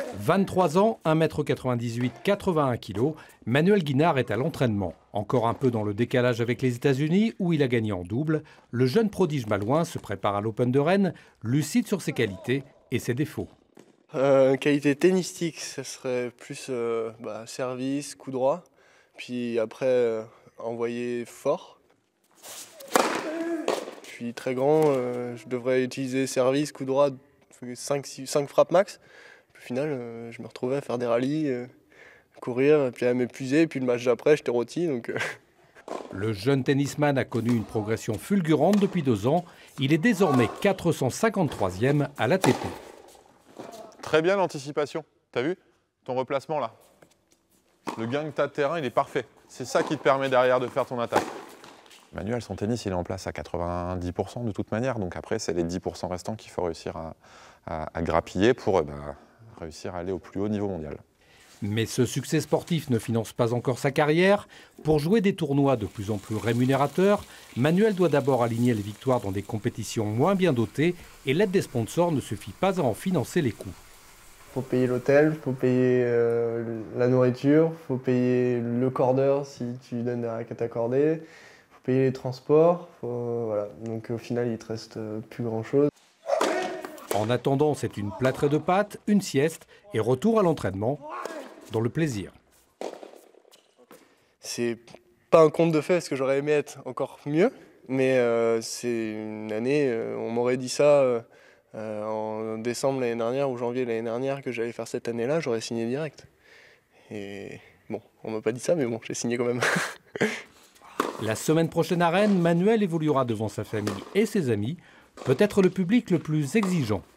23 ans, 1,98 m, 81 kg, Manuel Guinard est à l'entraînement. Encore un peu dans le décalage avec les États-Unis, où il a gagné en double, le jeune prodige malouin se prépare à l'Open de Rennes, lucide sur ses qualités et ses défauts. Qualité tennistique, ça serait plus service, coup droit, puis après envoyer fort. Je suis très grand, je devrais utiliser service, coup droit, 5 frappes max. Au final, je me retrouvais à faire des rallyes, courir, puis à m'épuiser, puis le match d'après, j'étais rôti. Le jeune tennisman a connu une progression fulgurante depuis 2 ans. Il est désormais 453e à l'ATP. Très bien l'anticipation. T'as vu ton replacement là? Le gain que t'as de terrain, il est parfait. C'est ça qui te permet derrière de faire ton attaque. Manuel, son tennis, il est en place à 90% de toute manière. Donc après, c'est les 10% restants qu'il faut réussir à grappiller pour réussir à aller au plus haut niveau mondial. Mais ce succès sportif ne finance pas encore sa carrière. Pour jouer des tournois de plus en plus rémunérateurs, Manuel doit d'abord aligner les victoires dans des compétitions moins bien dotées et l'aide des sponsors ne suffit pas à en financer les coûts. Il faut payer l'hôtel, il faut payer la nourriture, il faut payer le cordeur si tu donnes des raquettes à corder, il faut payer les transports, voilà. Donc au final il ne te reste plus grand chose. En attendant, c'est une plâtrée de pâtes, une sieste et retour à l'entraînement dans le plaisir. C'est pas un conte de fées parce que j'aurais aimé être encore mieux, mais c'est une année, on m'aurait dit ça en décembre l'année dernière ou janvier l'année dernière que j'allais faire cette année-là, j'aurais signé direct. Et bon, on m'a pas dit ça, mais bon, j'ai signé quand même. La semaine prochaine à Rennes, Manuel évoluera devant sa famille et ses amis, peut-être le public le plus exigeant